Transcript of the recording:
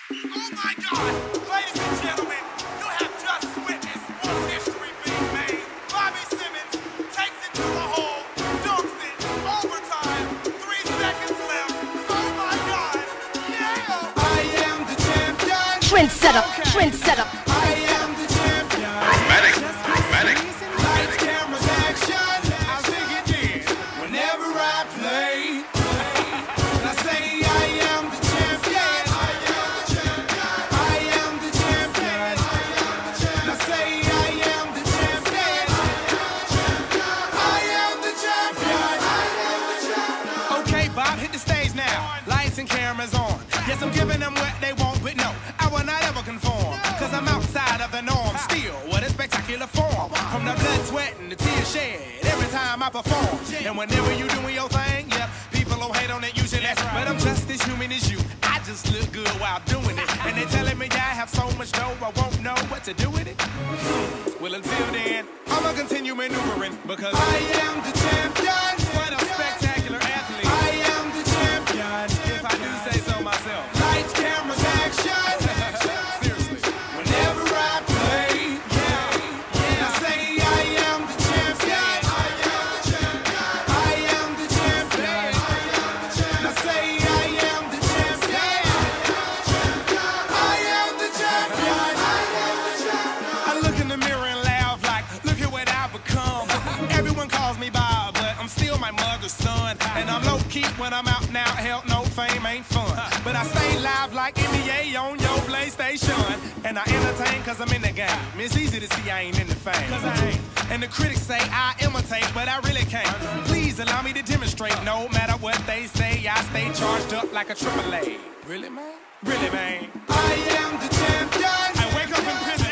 Oh my God! Ladies and gentlemen, you have just witnessed sports history being made. Bobby Simmons takes it to the hole, dunks it, overtime, 3 seconds left. Oh my God! Yeah! I am the champion. Trendsetter, Okay. trendsetter. I am the champion. Dramatic, dramatic. Lights, cameras, action. I think it did whenever I play. And I say I am the champion. I am the champion. I am the champion. And I say I am the champion. I am the champion. Okay, Bob, hit the stage now. Lights and cameras on. Yes, I'm giving them what they want, but no, I will not ever conform. Cause I'm outside of the norm. Still, what a spectacular form. From the blood, sweat, and the tears shed every time I perform. And whenever you doing your thing, yeah, people will hate on it usually. But I'm just as human as you. I just look good while doing it. And they telling me I have so much dough, I won't know what to do with it. Well, until then, I'ma continue maneuvering because I am the champion. What a spectacular athlete. I am the champion. If I do say so myself. Lights, cameras, action. Seriously. Whenever I play, yeah. I say I am the champion. I am the champion. I am the champion. I say I am the champion. I am the champion. I look in the mirror and laugh like, look at what I've become. Everyone calls me Bob, but I'm still my mother's son. And I'm low-key when I'm out now. Hell, no fame ain't fun. But I stay live like NBA on your PlayStation. And I entertain cause I'm in the game. It's easy to see I ain't in the fame. Cause I ain't. And the critics say I imitate, but I really can't. Please allow me to demonstrate. No matter what they say, I stay charged up like a AAA. Really, man? Really, man? I am the champion. I wake up in prison.